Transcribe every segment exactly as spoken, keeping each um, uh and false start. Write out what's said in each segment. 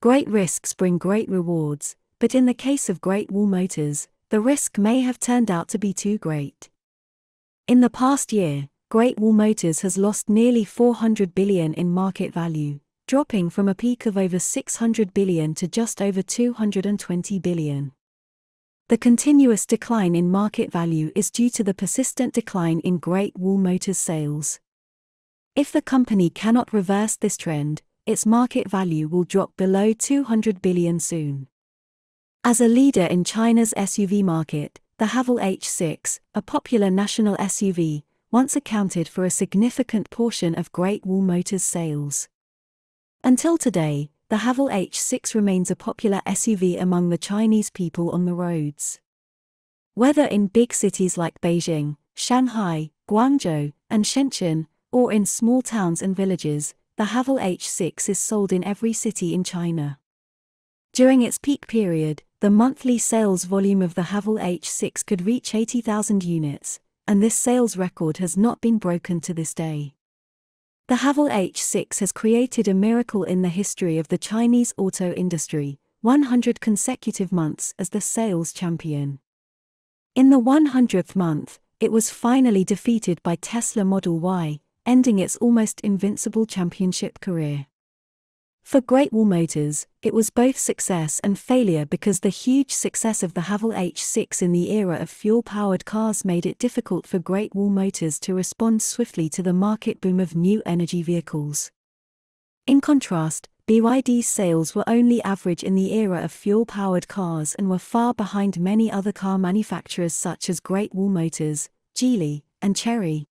Great risks bring great rewards, but in the case of Great Wall Motors, the risk may have turned out to be too great. In the past year, Great Wall Motors has lost nearly four hundred billion dollars in market value, dropping from a peak of over six hundred billion dollars to just over two hundred twenty billion dollars. The continuous decline in market value is due to the persistent decline in Great Wall Motors sales. If the company cannot reverse this trend, its market value will drop below two hundred billion dollars soon. As a leader in China's S U V market, the Haval H six, a popular national S U V, once accounted for a significant portion of Great Wall Motors' sales. Until today, the Haval H six remains a popular S U V among the Chinese people on the roads. Whether in big cities like Beijing, Shanghai, Guangzhou, and Shenzhen, or in small towns and villages, the Haval H six is sold in every city in China. During its peak period, the monthly sales volume of the Haval H six could reach eighty thousand units, and this sales record has not been broken to this day. The Haval H six has created a miracle in the history of the Chinese auto industry, one hundred consecutive months as the sales champion. In the one hundredth month, it was finally defeated by Tesla Model Y, ending its almost invincible championship career. For Great Wall Motors, it was both success and failure because the huge success of the Haval H six in the era of fuel-powered cars made it difficult for Great Wall Motors to respond swiftly to the market boom of new energy vehicles. In contrast, B Y D's sales were only average in the era of fuel-powered cars and were far behind many other car manufacturers such as Great Wall Motors, Geely, and Chery.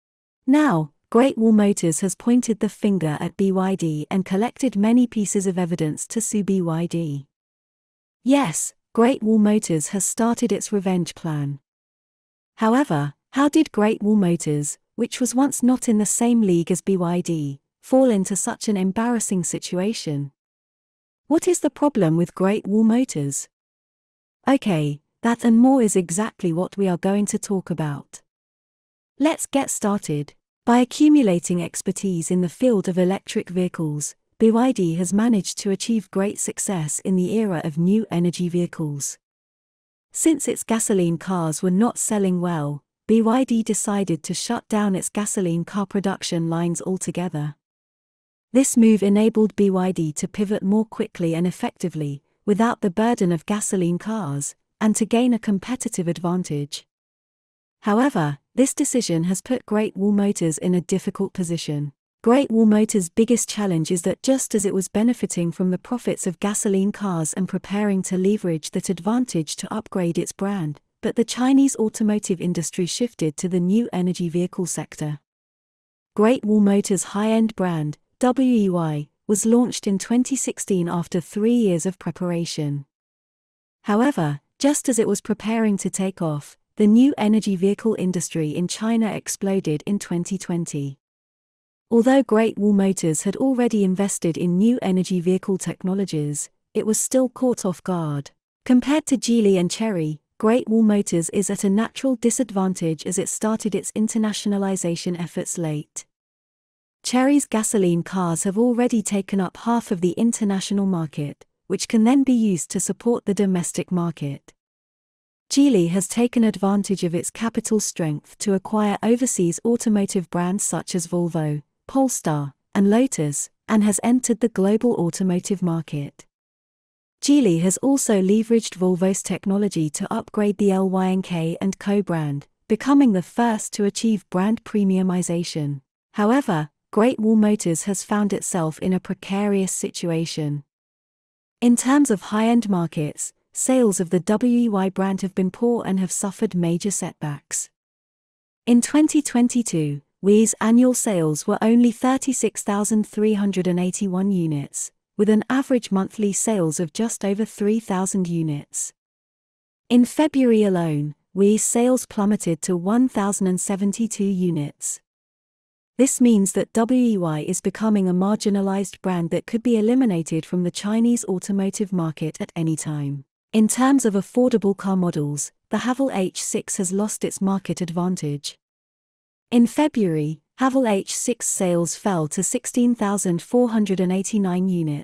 Now, Great Wall Motors has pointed the finger at B Y D and collected many pieces of evidence to sue B Y D. Yes, Great Wall Motors has started its revenge plan. However, how did Great Wall Motors, which was once not in the same league as B Y D, fall into such an embarrassing situation? What is the problem with Great Wall Motors? Okay, that and more is exactly what we are going to talk about. Let's get started. By accumulating expertise in the field of electric vehicles, B Y D has managed to achieve great success in the era of new energy vehicles. Since its gasoline cars were not selling well, B Y D decided to shut down its gasoline car production lines altogether. This move enabled B Y D to pivot more quickly and effectively, without the burden of gasoline cars, and to gain a competitive advantage. However, this decision has put Great Wall Motors in a difficult position. Great Wall Motors' biggest challenge is that just as it was benefiting from the profits of gasoline cars and preparing to leverage that advantage to upgrade its brand, but the Chinese automotive industry shifted to the new energy vehicle sector. Great Wall Motors' high-end brand, W E Y, was launched in twenty sixteen after three years of preparation. However, just as it was preparing to take off, the new energy vehicle industry in China exploded in twenty twenty. Although Great Wall Motors had already invested in new energy vehicle technologies, it was still caught off guard. Compared to Geely and Chery, Great Wall Motors is at a natural disadvantage as it started its internationalization efforts late. Chery's gasoline cars have already taken up half of the international market, which can then be used to support the domestic market. Geely has taken advantage of its capital strength to acquire overseas automotive brands such as Volvo, Polestar, and Lotus, and has entered the global automotive market. Geely has also leveraged Volvo's technology to upgrade the L Y and K and Co brand, becoming the first to achieve brand premiumization. However, Great Wall Motors has found itself in a precarious situation. In terms of high-end markets, sales of the W E Y brand have been poor and have suffered major setbacks. In twenty twenty-two, W E Y's annual sales were only thirty-six thousand three hundred eighty-one units, with an average monthly sales of just over three thousand units. In February alone, W E Y's sales plummeted to one thousand seventy-two units. This means that W E Y is becoming a marginalized brand that could be eliminated from the Chinese automotive market at any time. In terms of affordable car models, the Haval H six has lost its market advantage. In February, Haval H six sales fell to sixteen thousand four hundred eighty-nine units,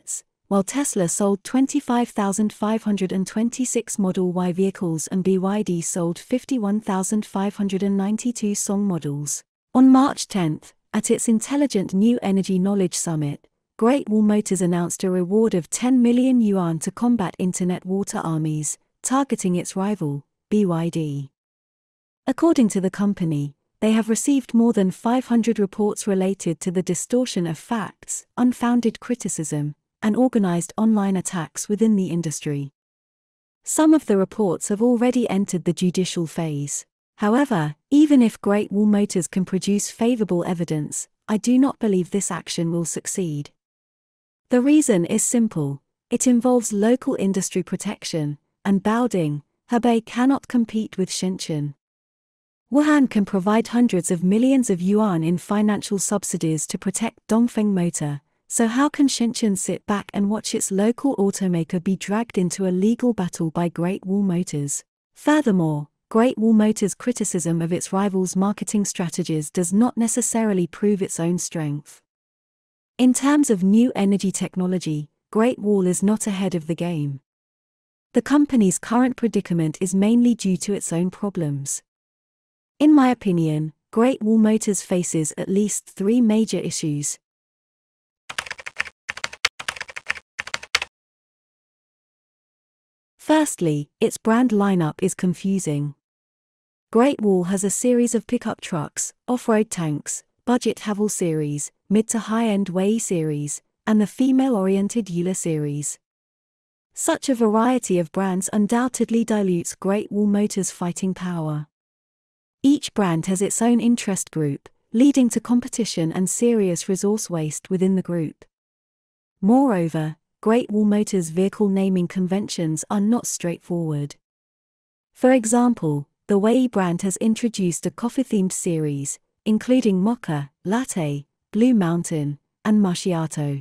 while Tesla sold twenty-five thousand five hundred twenty-six Model Y vehicles and B Y D sold fifty-one thousand five hundred ninety-two Song models. On March tenth, at its Intelligent New Energy Knowledge Summit, Great Wall Motors announced a reward of ten million yuan to combat internet water armies, targeting its rival, B Y D. According to the company, they have received more than five hundred reports related to the distortion of facts, unfounded criticism, and organized online attacks within the industry. Some of the reports have already entered the judicial phase. However, even if Great Wall Motors can produce favorable evidence, I do not believe this action will succeed. The reason is simple: it involves local industry protection, and Beijing, Hebei cannot compete with Shenzhen. Wuhan can provide hundreds of millions of yuan in financial subsidies to protect Dongfeng Motor, so how can Shenzhen sit back and watch its local automaker be dragged into a legal battle by Great Wall Motors? Furthermore, Great Wall Motors' criticism of its rivals' marketing strategies does not necessarily prove its own strength. In terms of new energy technology, Great Wall is not ahead of the game. The company's current predicament is mainly due to its own problems. In my opinion, Great Wall Motors faces at least three major issues. Firstly, its brand lineup is confusing. Great Wall has a series of pickup trucks, off-road tanks, budget Haval series, mid to high-end W Y series, and the female-oriented Yula series. Such a variety of brands undoubtedly dilutes Great Wall Motors' fighting power. Each brand has its own interest group, leading to competition and serious resource waste within the group. Moreover, Great Wall Motors' vehicle naming conventions are not straightforward. For example, the W Y brand has introduced a coffee-themed series, including Mocha, Latte, Blue Mountain, and Macchiato.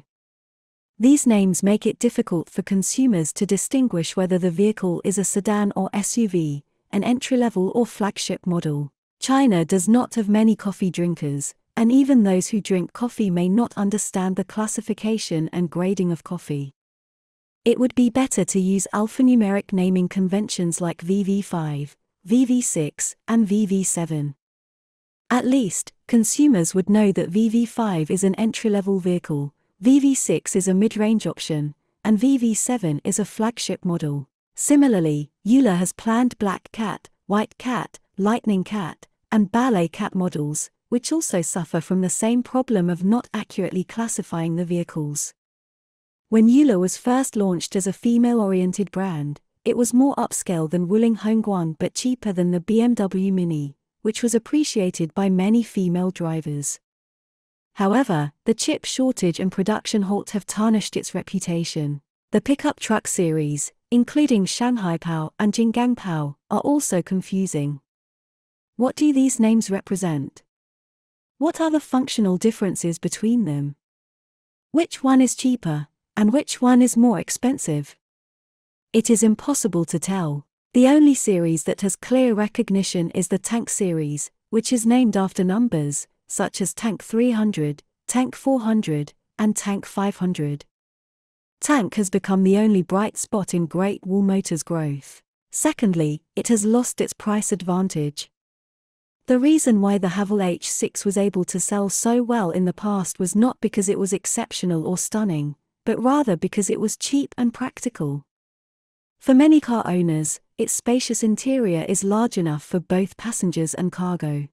These names make it difficult for consumers to distinguish whether the vehicle is a sedan or S U V, an entry-level or flagship model. China does not have many coffee drinkers, and even those who drink coffee may not understand the classification and grading of coffee. It would be better to use alphanumeric naming conventions like V V five, V V six, and V V seven. At least, consumers would know that V V five is an entry-level vehicle, V V six is a mid-range option, and V V seven is a flagship model. Similarly, Yula has planned Black Cat, White Cat, Lightning Cat, and Ballet Cat models, which also suffer from the same problem of not accurately classifying the vehicles. When Yula was first launched as a female-oriented brand, it was more upscale than Wuling Hongguang but cheaper than the B M W Mini, which was appreciated by many female drivers. However, the chip shortage and production halt have tarnished its reputation. The pickup truck series, including Shanghai Pao and Jinggang Pao, are also confusing. What do these names represent? What are the functional differences between them? Which one is cheaper, and which one is more expensive? It is impossible to tell. The only series that has clear recognition is the Tank series, which is named after numbers, such as Tank three hundred, Tank four hundred, and Tank five hundred. Tank has become the only bright spot in Great Wall Motors' growth. Secondly, it has lost its price advantage. The reason why the Haval H six was able to sell so well in the past was not because it was exceptional or stunning, but rather because it was cheap and practical. For many car owners, its spacious interior is large enough for both passengers and cargo.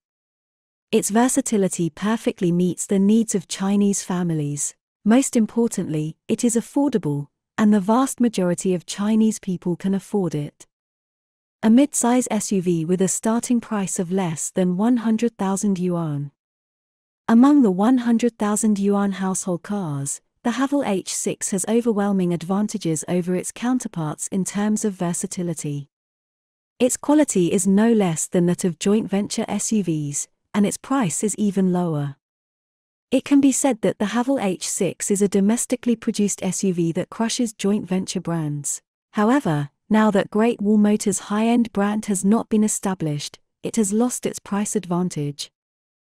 Its versatility perfectly meets the needs of Chinese families. Most importantly, it is affordable, and the vast majority of Chinese people can afford it. A mid-size S U V with a starting price of less than one hundred thousand yuan. Among the one hundred thousand yuan household cars, the Haval H six has overwhelming advantages over its counterparts in terms of versatility. Its quality is no less than that of joint venture S U Vs, and its price is even lower. It can be said that the Haval H six is a domestically produced S U V that crushes joint venture brands. However, now that Great Wall Motors' high-end brand has not been established, it has lost its price advantage.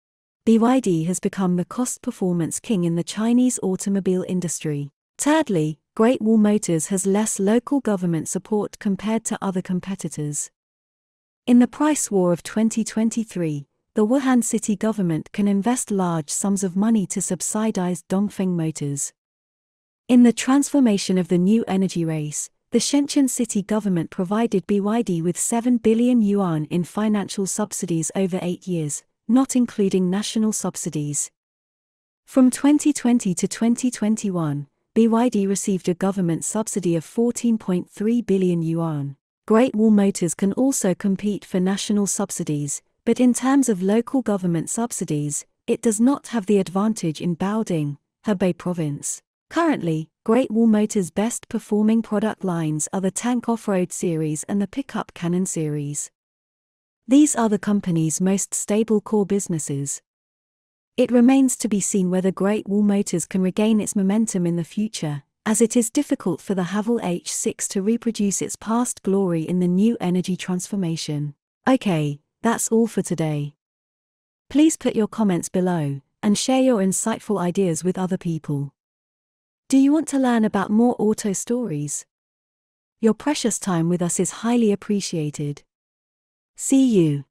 B Y D has become the cost-performance king in the Chinese automobile industry. Thirdly, Great Wall Motors has less local government support compared to other competitors. In the price war of twenty twenty-three, the Wuhan city government can invest large sums of money to subsidize Dongfeng Motors. In the transformation of the new energy race, the Shenzhen city government provided B Y D with seven billion yuan in financial subsidies over eight years, not including national subsidies. From twenty twenty to twenty twenty-one, B Y D received a government subsidy of fourteen point three billion yuan. Great Wall Motors can also compete for national subsidies, but in terms of local government subsidies, it does not have the advantage in Baoding, Hebei province. Currently, Great Wall Motors' best-performing product lines are the Tank Off-Road series and the Pickup Cannon series. These are the company's most stable core businesses. It remains to be seen whether Great Wall Motors can regain its momentum in the future, as it is difficult for the Haval H six to reproduce its past glory in the new energy transformation. Okay, that's all for today. Please put your comments below, and share your insightful ideas with other people. Do you want to learn about more auto stories? Your precious time with us is highly appreciated. See you.